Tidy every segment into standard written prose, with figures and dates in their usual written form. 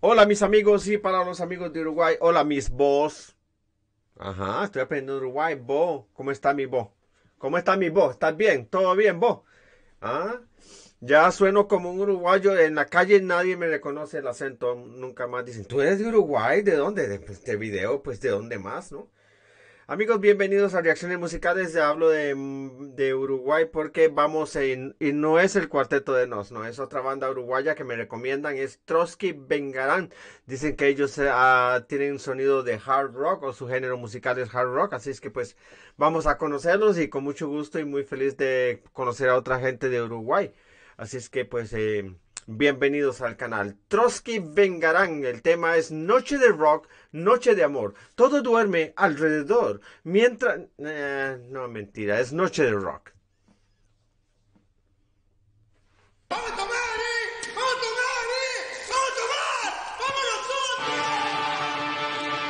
Hola mis amigos y para los amigos de Uruguay, hola mis vos. Ajá, estoy aprendiendo Uruguay, vos. ¿Cómo está mi voz? ¿Cómo está mi voz? ¿Estás bien? ¿Todo bien vos? Ah, ya sueno como un uruguayo. En la calle nadie me reconoce el acento. Nunca más dicen, ¿tú eres de Uruguay? ¿De dónde? De video, pues ¿de dónde más, no? Amigos, bienvenidos a Reacciones Musicales. Hablo de Uruguay porque vamos en, y no es el Cuarteto de Nos, no es otra banda uruguaya que me recomiendan, es Trotsky Vengarán. Dicen que ellos tienen un sonido de hard rock o su género musical es hard rock, así es que pues vamos a conocerlos y con mucho gusto y muy feliz de conocer a otra gente de Uruguay. Así es que pues bienvenidos al canal. Trotsky Vengarán, el tema es Noche de Rock, Noche de Amor. Todo duerme alrededor. Mientras... no, mentira, es Noche de Rock. ¡Vamos a tomar, eh! ¡Vamos a tomar, eh! ¡Vamos a tomar! ¡Vamos nosotros!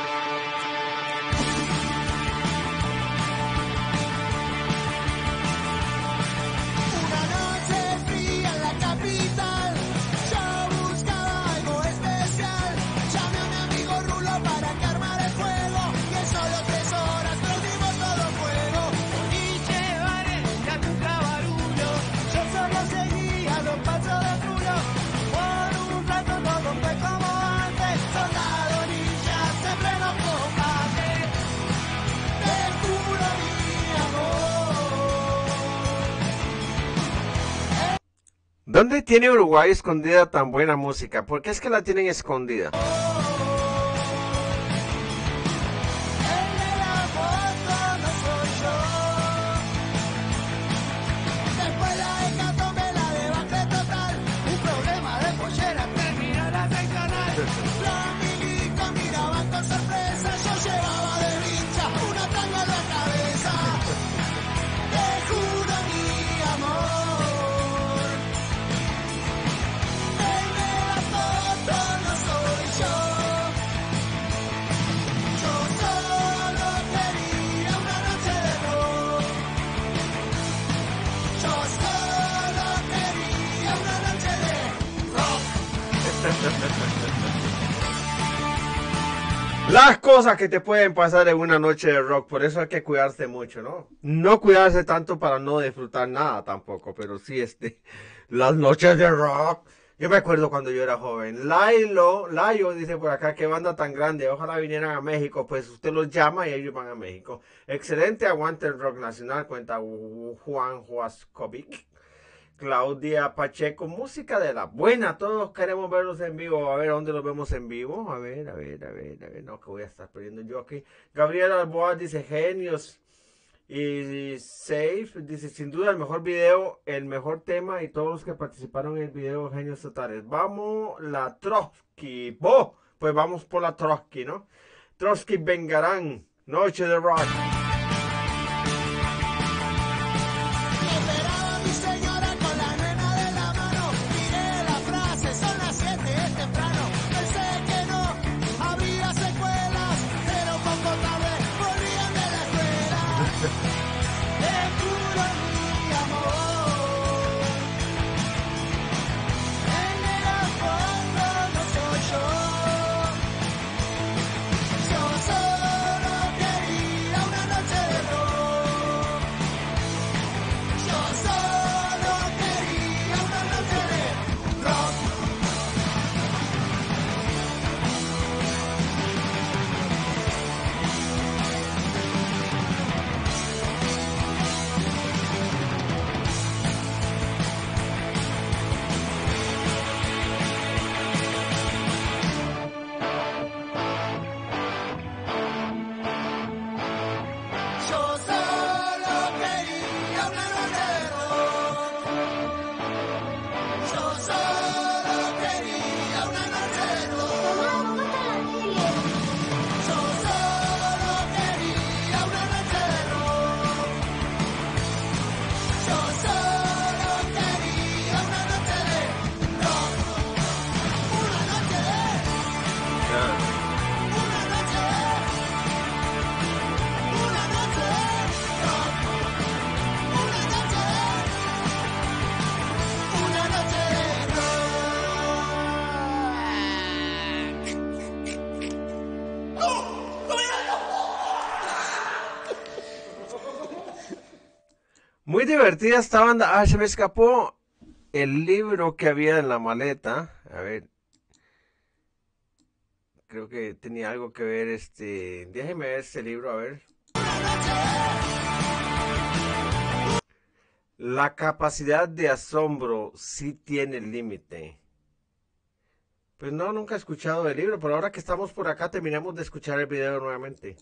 Una noche fría en la capital, yo buscaba algo especial. Llamé a mi amigo Rulo para que armara el fuego, y en solo 3 horas prendimos todo fuego. Y llevaré ya nunca barullo, yo solo seguía los pasos de Rulo. Por un rato todo fue como antes, soldado ninja en pleno combate. Te juro mi amor. ¿Dónde tiene Uruguay escondida tan buena música? ¿Por qué es que la tienen escondida? El de la foto no soy yo. Después la hecatombe, la debacle total. Un problema de pollera terminó la seccional. Los milicos miraban con sorpresa. Yo llevaba de vincha una tanga en la cabeza. Te juro mi amor. El de la foto no soy yo. Yo solo quería una noche de rock. Yo solo quería una noche de Las cosas que te pueden pasar en una noche de rock, por eso hay que cuidarse mucho, ¿no? No cuidarse tanto para no disfrutar nada tampoco, pero sí las noches de rock. Yo me acuerdo cuando yo era joven. Layo dice por acá, qué banda tan grande, ojalá vinieran a México, pues usted los llama y ellos van a México. Excelente, aguante el rock nacional, cuenta Juan Huascovic. Claudia Pacheco, música de la buena, todos queremos verlos en vivo, a ver dónde los vemos en vivo, a ver, no, que voy a estar perdiendo yo aquí. Gabriela Alboa dice genios y Safe dice sin duda el mejor video, el mejor tema y todos los que participaron en el video genios totales. Vamos la Trotsky, pues vamos por la Trotsky, ¿no? Trotsky Vengarán, Noche de Rock. esperaba a mi señora con la nena de la mano. Miré la frase, son las 7, es temprano. Pensé que no habría secuelas, pero poco tarde volvían de la escuela. Te juro mi amor. El de la foto no soy yo. Yo solo quería una noche Muy divertida esta banda. Ah, se me escapó el libro que había en la maleta. A ver, creo que tenía algo que ver, déjeme ver este libro, a ver. La capacidad de asombro sí tiene límite. Pues no, nunca he escuchado el libro, pero ahora que estamos por acá terminamos de escuchar el video nuevamente.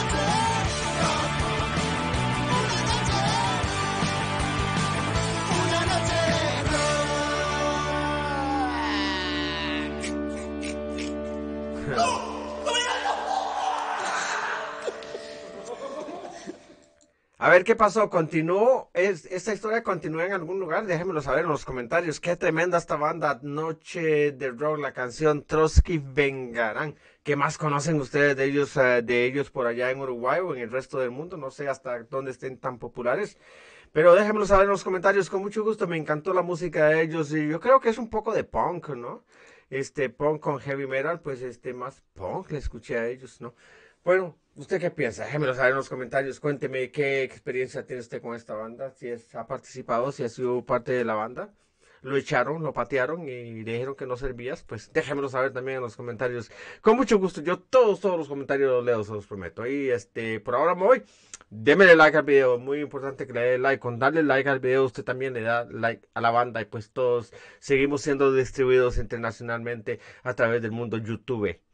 Una noche A ver qué pasó, continuó, esta historia continúa en algún lugar, déjenmelo saber en los comentarios. Qué tremenda esta banda, Noche de Rock, la canción Trotsky Vengarán. ¿Qué más conocen ustedes de ellos por allá en Uruguay o en el resto del mundo? No sé hasta dónde estén tan populares. Pero déjenmelo saber en los comentarios, con mucho gusto, me encantó la música de ellos y yo creo que es un poco de punk, ¿no? Punk con heavy metal, pues más punk le escuché a ellos, ¿no? Bueno, ¿usted qué piensa? Déjenmelo saber en los comentarios, cuénteme qué experiencia tiene usted con esta banda, si ha participado, si ha sido parte de la banda. Lo echaron, lo patearon y le dijeron que no servías, pues déjenmelo saber también en los comentarios. Con mucho gusto, yo todos los comentarios los leo, se los prometo. Y por ahora me voy. Démele like al video, muy importante que le dé like. Con darle like al video usted también le da like a la banda y pues todos seguimos siendo distribuidos internacionalmente a través del mundo YouTube.